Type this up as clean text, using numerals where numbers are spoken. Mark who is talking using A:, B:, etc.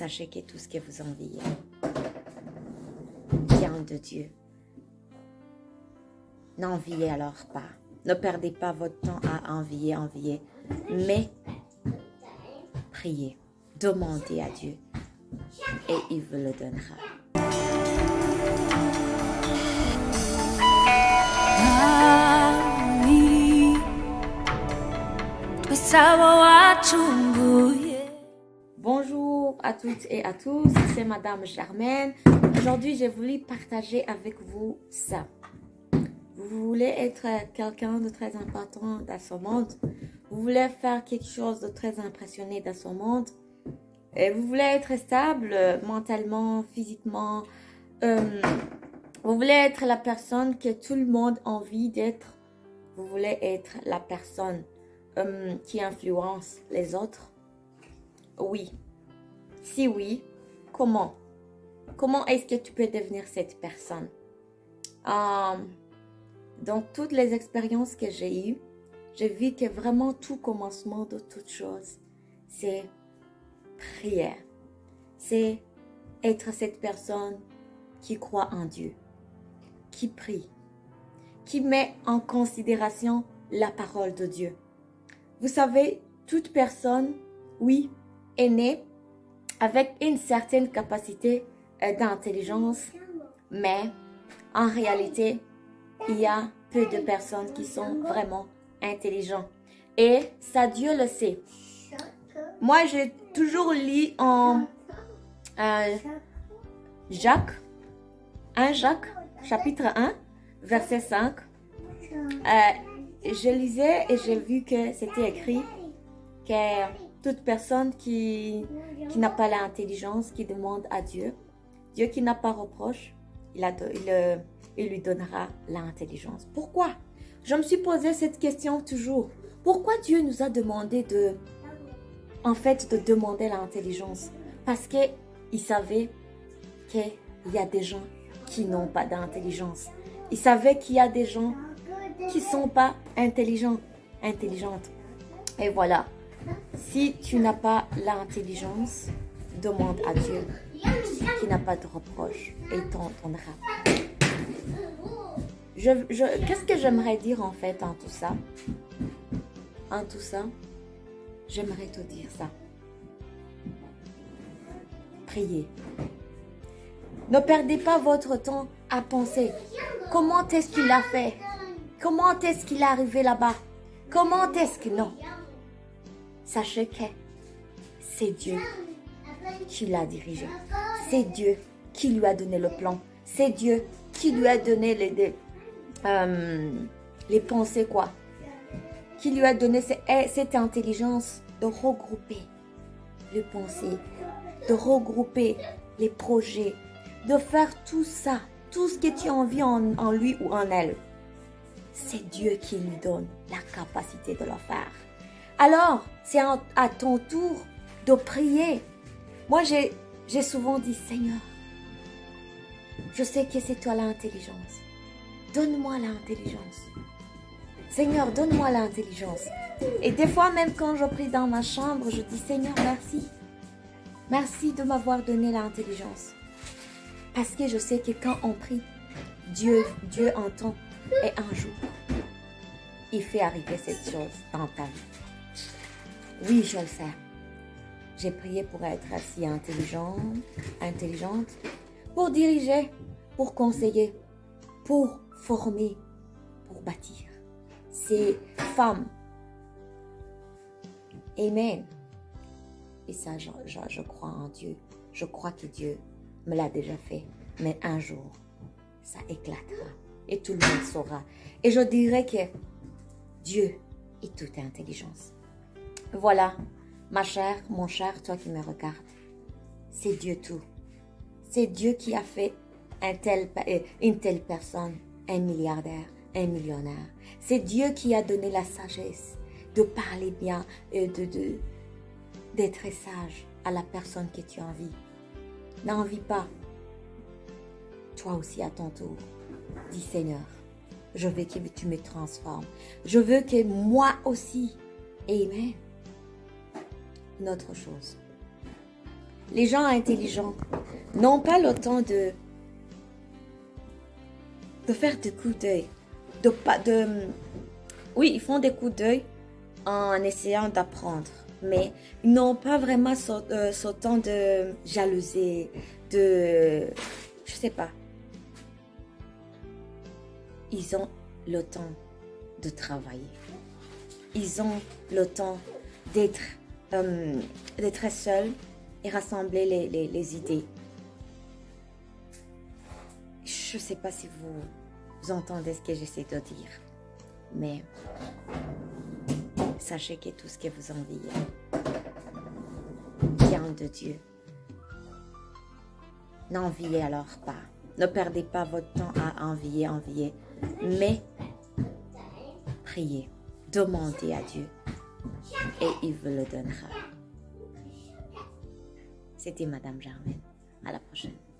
A: sachez que tout ce que vous enviez vient de Dieu. N'enviez alors pas. Ne perdez pas votre temps à envier, mais priez, demandez à Dieu et il vous le donnera. Bonjour à toutes et à tous, c'est Madame Germaine. Aujourd'hui, j'ai voulu partager avec vous ça. Vous voulez être quelqu'un de très important dans ce monde. Vous voulez faire quelque chose de très impressionnant dans ce monde. Et vous voulez être stable mentalement, physiquement. Vous voulez être la personne que tout le monde a envie d'être. Vous voulez être la personne qui influence les autres. Oui. Si oui, comment? Comment est-ce que tu peux devenir cette personne? Dans toutes les expériences que j'ai eues, j'ai vu que vraiment tout commencement de toute chose, c'est prière. C'est être cette personne qui croit en Dieu, qui prie, qui met en considération la parole de Dieu. Vous savez, toute personne, oui, est née avec une certaine capacité d'intelligence, mais en réalité, il y a peu de personnes qui sont vraiment intelligentes. Et ça, Dieu le sait. Moi, j'ai toujours lu en Jacques, chapitre 1, verset 5. Je lisais et j'ai vu que c'était écrit que toute personne qui n'a pas l'intelligence, qui demande à Dieu, Dieu qui n'a pas reproche, il lui donnera l'intelligence. Pourquoi? Je me suis posé cette question toujours. Pourquoi Dieu nous a demandé de demander l'intelligence? Parce qu'il savait qu'il y a des gens qui n'ont pas d'intelligence. Il savait qu'il y a des gens qui ne sont pas intelligentes. Et voilà. Si tu n'as pas l'intelligence, demande à Dieu qui n'a pas de reproche et il t'en donnera. Qu'est-ce que j'aimerais dire en fait en tout ça? En tout ça, j'aimerais te dire ça. Priez. Ne perdez pas votre temps à penser. Comment est-ce qu'il a fait? Comment est-ce qu'il est arrivé là-bas? Comment est-ce que... Non. Sachez que c'est Dieu qui l'a dirigé. C'est Dieu qui lui a donné le plan. C'est Dieu qui lui a donné les pensées, quoi. Qui lui a donné cette intelligence de regrouper les pensées, de regrouper les projets, de faire tout ça, tout ce que tu as envie en lui ou en elle. C'est Dieu qui lui donne la capacité de le faire. Alors, c'est à ton tour de prier. Moi, j'ai souvent dit, Seigneur, je sais que c'est toi l'intelligence. Donne-moi l'intelligence. Seigneur, donne-moi l'intelligence. Et des fois, même quand je prie dans ma chambre, je dis, Seigneur, merci. Merci de m'avoir donné l'intelligence. Parce que je sais que quand on prie, Dieu entend. Et un jour, il fait arriver cette chose dans ta vie. Oui, je le sais. J'ai prié pour être assez intelligente, pour diriger, pour conseiller, pour former, pour bâtir. Ces femmes. Amen. Et ça, je crois en Dieu. Je crois que Dieu me l'a déjà fait. Mais un jour, ça éclatera. Et tout le monde saura. Et je dirais que Dieu est toute intelligence. Voilà, ma chère, mon cher, toi qui me regardes. C'est Dieu tout. C'est Dieu qui a fait une telle personne, un milliardaire, un millionnaire. C'est Dieu qui a donné la sagesse de parler bien et d'être sage à la personne que tu envies. N'envie pas. Toi aussi à ton tour. Dis Seigneur, je veux que tu me transformes. Je veux que moi aussi. Amen. Une autre chose. les gens intelligents n'ont pas le temps de faire des coups d'œil. Oui, ils font des coups d'œil en essayant d'apprendre, mais ils n'ont pas vraiment ce temps de jalousie, je sais pas. Ils ont le temps de travailler. Ils ont le temps d'être seuls et rassembler les idées. Je ne sais pas si vous entendez ce que j'essaie de dire, mais sachez que tout ce que vous enviez vient de Dieu. N'enviez alors pas. Ne perdez pas votre temps à envier, mais priez, demandez à Dieu et il vous le donnera. C'était Madame Germaine. À la prochaine.